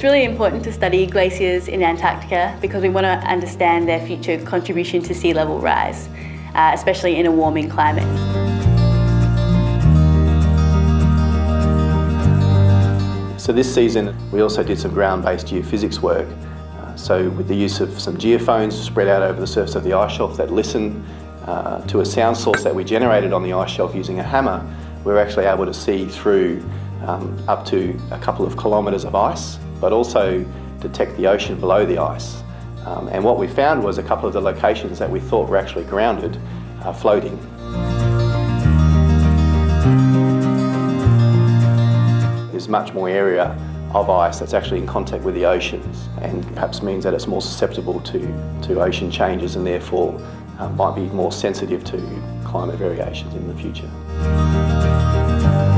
really important to study glaciers in Antarctica because we want to understand their future contribution to sea level rise, especially in a warming climate. So this season we also did some ground-based geophysics work. So with the use of some geophones spread out over the surface of the ice shelf that listen to a sound source that we generated on the ice shelf using a hammer, we were actually able to see through up to a couple of kilometres of ice, but also detect the ocean below the ice. And what we found was a couple of the locations that we thought were actually grounded floating. There's much more area of ice that's actually in contact with the oceans, and perhaps means that it's more susceptible to ocean changes and therefore might be more sensitive to climate variations in the future.